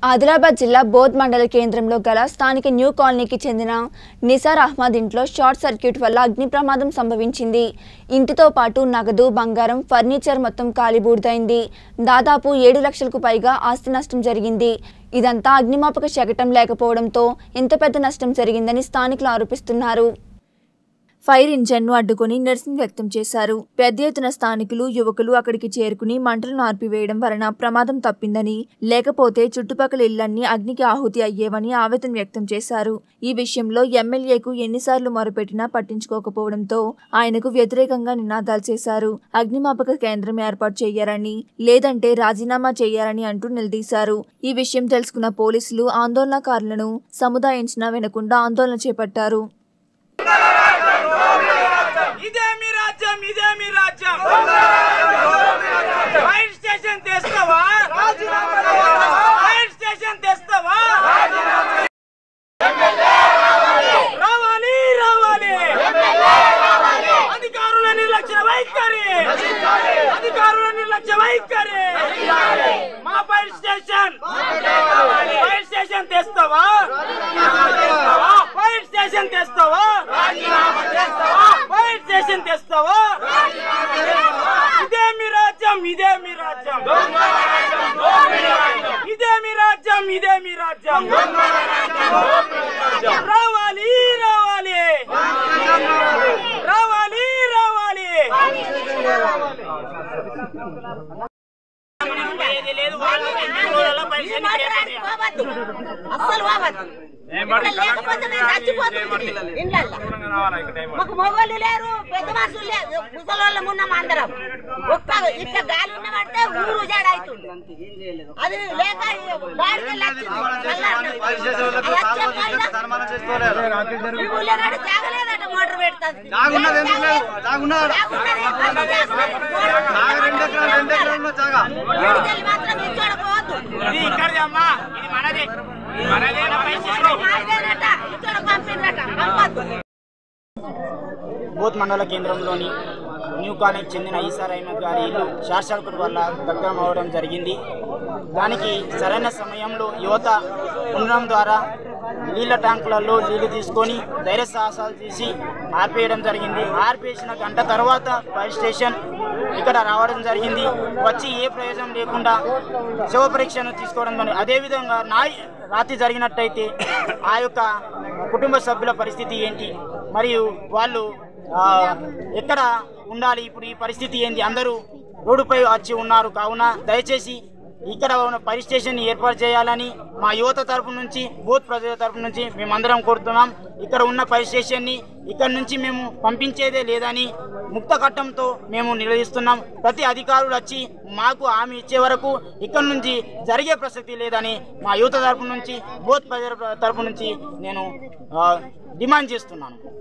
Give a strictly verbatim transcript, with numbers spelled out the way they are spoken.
ఆదిలాబాద్ జిల్లా బోధ్ మండల కేంద్రంలో గల స్థానిక న్యూ కాలనీకి చెందిన నిసార్ అహ్మద్ ఇంట్లో షార్ట్ సర్క్యూట్ వల్ల అగ్ని ప్రమాదం సంభవించింది. ఇంటితో పాటు నగదు, బంగారం, ఫర్నిచర్ మొత్తం కాలిబూడిదైంది. దాదాపు ఏడు లక్షలకు పైగా ఆస్తి నష్టం జరిగింది. ఇదంతా అగ్నిమాపక శకటం లేకపోవడంతో ఇంత పెద్ద నష్టం జరిగిందని స్థానికులు ఆరోపిస్తున్నారు. ఫైర్ ఇంజన్ను అడ్డుకుని నిరసన వ్యక్తం చేశారు. పెద్ద ఎత్తున స్థానికులు, యువకులు అక్కడికి చేరుకుని మంటలను ఆర్పివేయడం వలన ప్రమాదం తప్పిందని, లేకపోతే చుట్టుపక్కల ఇళ్లన్నీ అగ్నికి ఆహుతి అయ్యేవని ఆవేదన వ్యక్తం చేశారు. ఈ విషయంలో ఎమ్మెల్యేకు ఎన్నిసార్లు మొరపెట్టినా పట్టించుకోకపోవడంతో ఆయనకు వ్యతిరేకంగా నినాదాలు చేశారు. అగ్నిమాపక కేంద్రం ఏర్పాటు చేయాలని, లేదంటే రాజీనామా చేయాలని అంటూ నిలదీశారు. ఈ విషయం తెలుసుకున్న పోలీసులు ఆందోళనకారులను సముదాయించినా వినకుండా ఆందోళన చేపట్టారు. ఇదే మీ రాజ్యం, ఇదే మీ రాజ్యం. ఫైర్ స్టేషన్ తెస్తావా? ఫైర్ స్టేషన్ తెస్తావా? రావాలి, రావాలి. అధికారుల నిర్లక్ష్య వైఖరి, అధికారుల నిర్లక్ష్య వైఖరి. మా ఫైర్ స్టేషన్, ఫైర్ స్టేషన్ తెస్తావా? ఫైర్ స్టేషన్ తెస్తావా? ఫైర్ స్టేషన్ తెస్తావా? ఇదే మీ రాజ్యం, ఇదే మీ రాజ్యం. ఇదే మీ రాజ్యం, ఇదే మీ రాజ్యం. రావాలి, రావాలి, రావాలి, రావాలి. మాకు మొగోళ్ళు లేరు, పెద్ద మనుషులు లేరు, ముసలోళ్ళం ఉన్నాం అందరం. ఒక్క ఇట్లా గాలి ఉన్న పడితే ఊరు జాడ అవుతుంది. అది లేక జాగలేదట మోటార్ పెడుతుంది. మాత్రం ఇచ్చోడపోవద్దు. బోధ్ మండల కేంద్రంలోని న్యూ కాలనీకి చెందిన ఈసార్ అహ్మద్ గారి ఇల్లు షార్ట్ సర్క్యూట్ వల్ల దగ్ధం అవడం జరిగింది. దానికి సరైన సమయంలో యువత ఉండడం ద్వారా నీళ్ళ ట్యాంకులలో నీళ్లు తీసుకొని ధైర్య సాహసాలు చేసి ఆర్పేయడం జరిగింది. ఆర్పేసిన గంట తర్వాత ఫైర్ స్టేషన్ ఇక్కడ రావడం జరిగింది. వచ్చి ఏ ప్రయోజనం లేకుండా శవ పరీక్షను తీసుకోవడం జరిగింది. అదేవిధంగా నా రాత్రి జరిగినట్టయితే ఆ యొక్క కుటుంబ సభ్యుల పరిస్థితి ఏంటి, మరియు వాళ్ళు ఎక్కడ ఉండాలి, ఇప్పుడు ఈ పరిస్థితి ఏంటి, అందరూ రోడ్డుపై వచ్చి ఉన్నారు. కావున దయచేసి ఇక్కడ ఉన్న ఫైర్ స్టేషన్ ఏర్పాటు చేయాలని మా యువత తరపు నుంచి, బోధ్ ప్రజల తరపు నుంచి మేమందరం కోరుతున్నాం. ఇక్కడ ఉన్న ఫైర్ స్టేషన్ని ఇక్కడ నుంచి మేము పంపించేదే లేదని ముక్త కట్టంతో మేము నిలదీస్తున్నాం. ప్రతి అధికారులు వచ్చి మాకు హామీ ఇచ్చే వరకు ఇక్కడ నుంచి జరిగే ప్రసక్తి లేదని మా యువత తరపు నుంచి, బోధ్ ప్రజల తరపు నుంచి నేను డిమాండ్ చేస్తున్నాను.